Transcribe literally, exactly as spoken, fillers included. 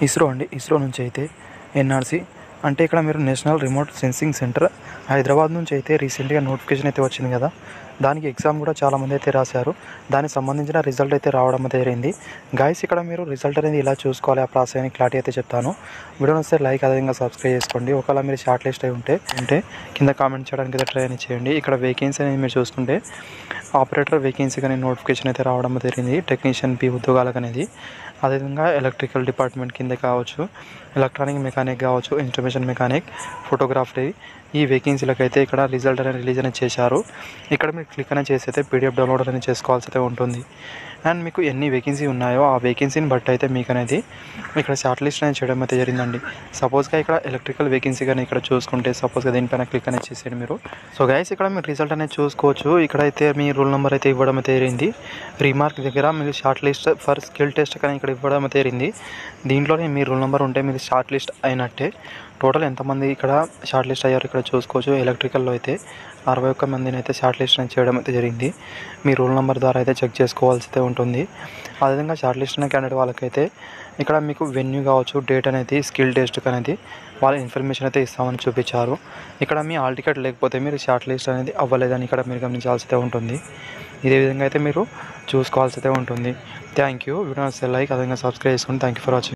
ఇస్రో అండి. ఇస్రో నుంచి అయితే ఎన్ఆర్‌సి అంటే ఇక్కడ మీరు national remote sensing centre Hyderabad నుంచి అయితే రీసెంట్‌గా నోటిఫికేషన్ అయితే వచ్చింది కదా! దానికి ఎగ్జామ్ కూడా చాలామంది అయితే రాశారు. దానికి సంబంధించిన రిజల్ట్ అయితే రావడం అయితే జరిగింది. గైస్ ఇక్కడ మీరు రిజల్ట్ అనేది ఇలా చూసుకోవాలి, ఆ ప్రాసెస్ అని క్లారిటీ అయితే చెప్తాను. వీడియో నచ్చితే లైక్ అదేవిధంగా సబ్స్క్రైబ్ చేసుకోండి. ఒకవేళ మీరు షార్ట్ లిస్ట్ అయి ఉంటే ఉంటే కింద కామెంట్ చేయడానికి అయితే ట్రై అని చేయండి. ఇక్కడ వేకెన్సీ అనేది మీరు చూసుకుంటే ఆపరేటర్ వేకెన్సీ కానీ నోటిఫికేషన్ అయితే రావడం జరిగింది. టెక్నీషియన్ బి ఉద్యోగాలకు అనేది అదేవిధంగా ఎలక్ట్రికల్ డిపార్ట్మెంట్ కింద కావచ్చు, ఎలక్ట్రానిక్ మెకానిక్ కావచ్చు, ఇన్స్ట్రుమెంటేషన్ మెకానిక్, ఫోటోగ్రాఫరీ ఈ వేకెన్సీలకు అయితే ఇక్కడ రిజల్ట్ అనేది రిలీజ్ అనేది చేశారు. ఇక్కడ మీరు క్లిక్ అనేది చేసి అయితే పీడిఎఫ్ డౌన్లోడ్ అనేది చేసుకోవాల్సి అయితే ఉంటుంది. అండ్ మీకు ఎన్ని వేకెన్సీ ఉన్నాయో ఆ వేకెన్సీని బట్టి అయితే మీకు అనేది ఇక్కడ షార్ట్ లిస్ట్ అనేది చేయడం అయితే జరిగిందండి. సపోజ్గా ఇక్కడ ఎలక్ట్రికల్ వేకెన్సీ కానీ ఇక్కడ చూసుకుంటే సపోజ్గా దీనిపైన క్లిక్ అనేది చేసేయండి మీరు. సో గైస్ ఇక్కడ మీరు రిజల్ట్ అనేది చూసుకోవచ్చు. ఇక్కడైతే మీ రూల్ నెంబర్ అయితే ఇవ్వడం అయితే జరిగింది. రీమార్క్ దగ్గర మీరు short list for skill test కానీ ఇక్కడ ఇవ్వడం అయితే జరిగింది. దీంట్లోనే మీ రూల్ నెంబర్ ఉంటే మీరు షార్ట్ లిస్ట్ అయినట్టే. టోటల్ ఎంతమంది ఇక్కడ షార్ట్ లిస్ట్ అయ్యారు ఇక్కడ చూసుకోవచ్చు. ఎలక్ట్రికల్లో అయితే అరవై ఒక్క మందిని అయితే షార్ట్ లిస్ట్ అనేది చేయడం అయితే జరిగింది. మీ రూల్ నెంబర్ ద్వారా అయితే చెక్ చేసుకోవాల్సి అయితే ఉంటుంది. అదేవిధంగా షార్ట్ లిస్ట్ అయిన క్యాండిడేట్ వాళ్ళకైతే ఇక్కడ మీకు వెన్యూ కావచ్చు, డేట్ అనేది, స్కిల్ టెస్ట్ అనేది వాళ్ళ ఇన్ఫర్మేషన్ అయితే ఇస్తామని చూపించారు. ఇక్కడ మీ హాల్ టికెట్ లేకపోతే మీరు షార్ట్ లిస్ట్ అనేది అవ్వలేదని ఇక్కడ మీరు గమనించాల్సి అయితే ఉంటుంది. ఇదే విధంగా అయితే మీరు చూసుకోవాల్సి అయితే ఉంటుంది. Thank you. వీడియో నచ్చితే లైక్ అదేవిధంగా సబ్స్క్రైబ్ చేసుకోండి. Thank you for watching.